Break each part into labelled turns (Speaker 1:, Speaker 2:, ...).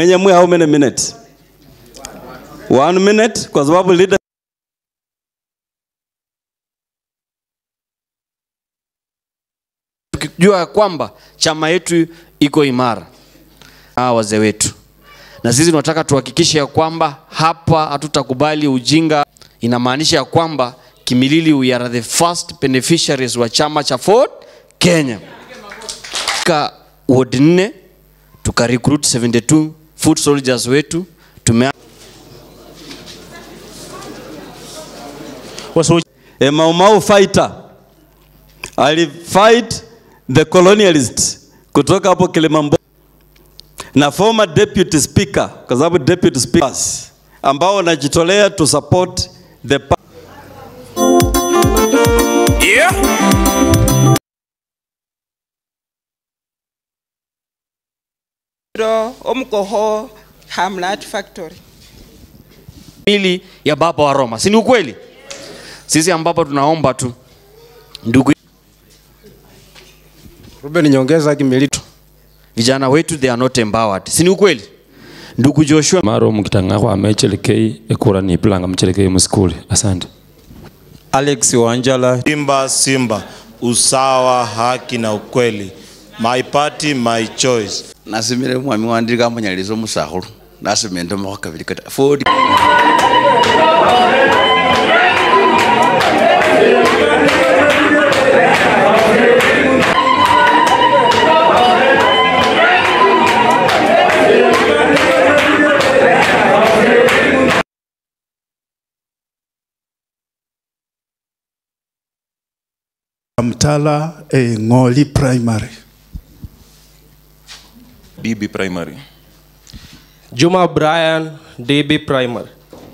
Speaker 1: mwe how many minutes? 1 minute kwa sababu leader
Speaker 2: tukijua kwamba chama yetu iko imara na wazee wetu. Na sisi tunataka tuhakikishe kwamba hapa hatutakubali ujinga. Inamaanisha kwamba Kimilili we are the first beneficiaries wa chama cha Ford Kenya. Ka ward 4 tuka recruit 72 food soldiers wetu.
Speaker 1: a Mau fighter ali fight the colonialists kutoka hapo Kilimambo na former deputy speaker kwa sababu deputy speakers ambao wanajitolea to support the
Speaker 3: omkoho Hamlet factory
Speaker 2: mili ya baba wa Roma. Si ni ukweli? Sisi ambapo tunaomba tu ndugu
Speaker 4: Ruben nyongeza Kimilili.
Speaker 2: Vijana wetu they are not empowered. Si ni ukweli? Ndugu Joshua
Speaker 5: maro mukitanga kwa mechelekei ekura ni planga mchelekei muskuli. Asante.
Speaker 6: Alex Wanjala. Simba usawa, haki na ukweli. My party, my choice.
Speaker 7: Nasimire mwami wandika manyalizo musahuru. Nasimendo mwaka vilikata. Ford.
Speaker 8: Mtala Ngoli Primary.
Speaker 6: DB Primary.
Speaker 4: Juma Brian DB Primary.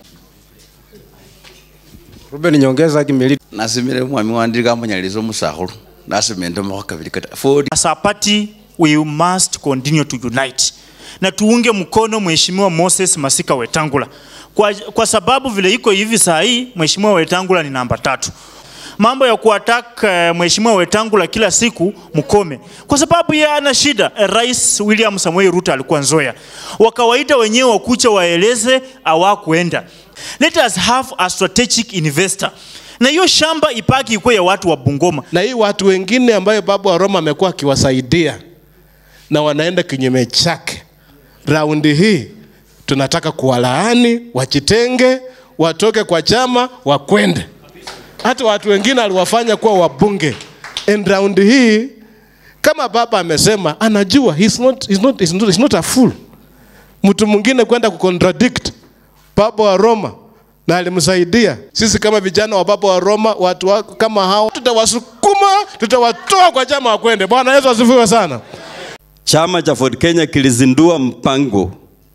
Speaker 4: Ruben nyongeza Kimilili.
Speaker 7: Nasimire mwami wandika manyalizo musahuru. Nasimendo mwaka vilikata. Ford.
Speaker 9: As a party we must continue to unite. Na tuunge mkono Mheshimiwa Moses Masika Wetangula. Kwa sababu vile iko hivi saa hii Mheshimiwa Wetangula ni namba 3. Mambo ya kuattack Mheshimiwa Wetangula kila siku mkome. Kwa sababu yeye ana shida. Rais William Samoei Ruto alikuwa Nzoia. Wakawaita wenyewe wakucha waeleze hawakuenda. Let us have a strategic investor. Na hiyo shamba ipaki ikuwe ya watu wa Bungoma.
Speaker 4: Na hii watu wengine ambayo baba wa Roma amekuwa akiwasaidia na wanaenda kinyume chake. Raundi hii tunataka kuwalaani, wachitenge, watoke kwa chama, wakwende. Hata watu wengine aliwafanya kuwa wabunge. And round hii kama baba amesema anajua he's not a fool. Mtu mwingine kwenda kucontradict baba wa Roma na alimsaidia. Sisi kama vijana wa baba wa Roma, watu kama hao tutawasukuma, tutawatoa kwa chama wakwende. Bwana Yesu asifiwe sana.
Speaker 1: Chama cha Ford Kenya kilizindua mpango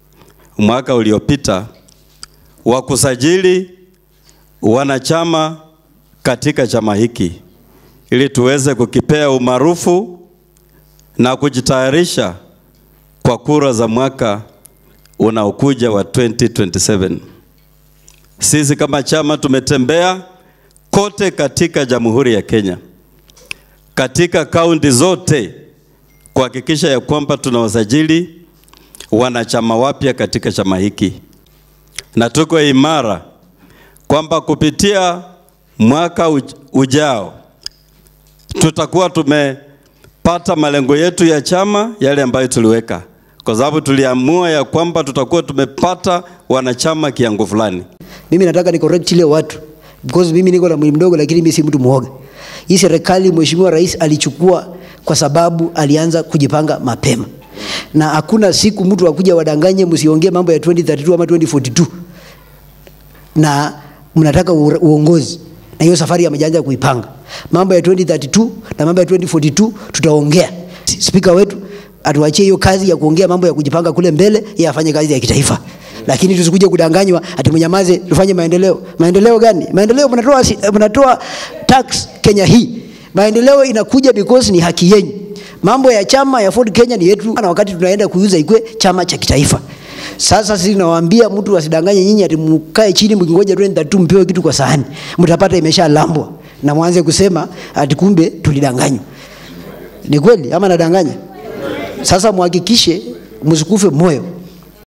Speaker 1: mwaka uliopita wa kusajili wanachama katika chama hiki ili tuweze kukipea umaarufu na kujitayarisha kwa kura za mwaka unaokuja wa 2027. Sisi kama chama tumetembea kote katika Jamhuri ya Kenya, katika kaunti zote kuhakikisha ya kwamba tunawasajili wanachama wapya katika chama hiki, na tuko imara kwamba kupitia mwaka ujao tutakuwa tumepata malengo yetu ya chama yale ambayo tuliweka, kwa sababu tuliamua ya kwamba tutakuwa tumepata wanachama kiango fulani.
Speaker 10: Mimi nataka ni correct ile watu because mimi niko na mwili mdogo lakini mimi si mtu muoga. Hii serikali Mheshimiwa Rais alichukua kwa sababu alianza kujipanga mapema. Na hakuna siku mtu akuja wadanganye msiongee mambo ya 2032 ama 2042. Na mnataka uongozi. Na hiyo safari ameanza kuipanga. Mambo ya 2032 na mambo ya 2042 tutaongea. Speaker wetu atuachie hiyo kazi ya kuongea mambo ya kujipanga kule mbele, yeye afanye kazi ya kitaifa. Lakini tusikuje kudanganywa ati mnyamaze tufanye maendeleo. Maendeleo gani? Maendeleo mnatoa tax Kenya hii. Maendeleo inakuja because ni haki yenu. Mambo ya chama ya Ford Kenya ni yetu na wakati tunaenda kuuza ikwe chama cha kitaifa. Sasa sisi nawaambia mtu asidanganye nyinyi ati mkae chini mkingoja 2032 mpewe kitu kwa sahani. Mtapata imeshalambwa na mwanze kusema ati kumbe tulidanganywa. Ni kweli ama nadanganya? Sasa muhakikishe msikufe moyo.